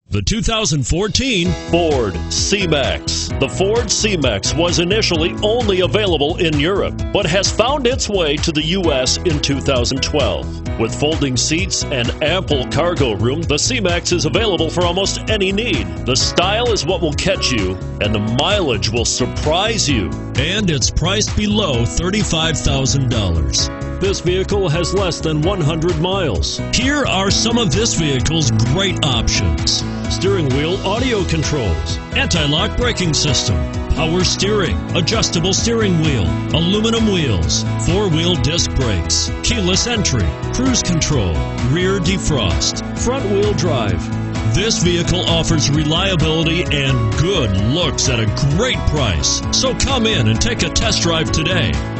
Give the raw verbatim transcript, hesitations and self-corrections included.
The two thousand fourteen Ford C-Max. The Ford C-Max was initially only available in Europe, but has found its way to the U S in two thousand twelve. With folding seats and ample cargo room, the C-Max is available for almost any need. The style is what will catch you, and the mileage will surprise you. and it's priced below thirty-five thousand dollars. This vehicle has less than one hundred miles. Here are some of this vehicle's great options: Steering wheel audio controls, anti-lock braking system, power steering, adjustable steering wheel, aluminum wheels, four-wheel disc brakes, keyless entry, cruise control, rear defrost, front wheel drive. This vehicle offers reliability and good looks at a great price. So come in and take a test drive today.